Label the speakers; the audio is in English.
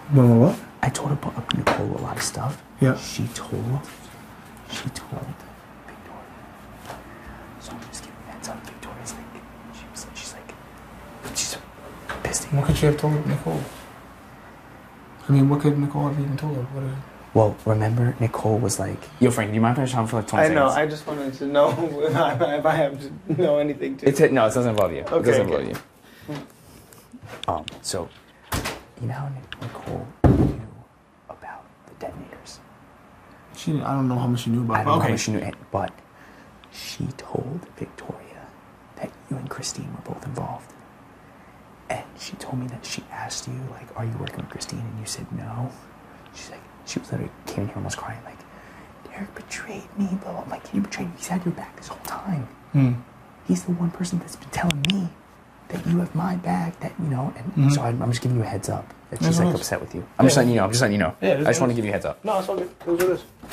Speaker 1: What?
Speaker 2: I told Nicole a lot of stuff.
Speaker 1: Yeah.
Speaker 2: She told Victoria. So I'm just giving heads up. Victoria's like, she's pissed.
Speaker 1: What could she have told Nicole? I mean, what could Nicole have even told her?
Speaker 2: Well, remember, Nicole was like, yo, Frank, do you mind if I shop for like 20 seconds?
Speaker 1: I know, I just wanted to know if I have to know anything too.
Speaker 2: No, it doesn't involve you.
Speaker 1: Okay,
Speaker 2: it doesn't involve you. So, you know how Nicole knew about the detonators?
Speaker 1: I don't know how much she knew about it.
Speaker 2: I don't know how much she knew, but she told Victoria that you and Christine were both involved. And she told me that she asked you, like, are you working with Christine? And you said no. She's like, she was literally came in here almost crying, like, Derrick betrayed me, blah, blah. I'm like, he betrayed me. He's had your back this whole time. He's the one person that's been telling me that you have my back, that, you know, and so I'm just giving you a heads up that she's, like, upset with you. I'm just letting you know.
Speaker 1: Yeah,
Speaker 2: I just want to give you a heads up.
Speaker 1: No, it's all good. It was what it is.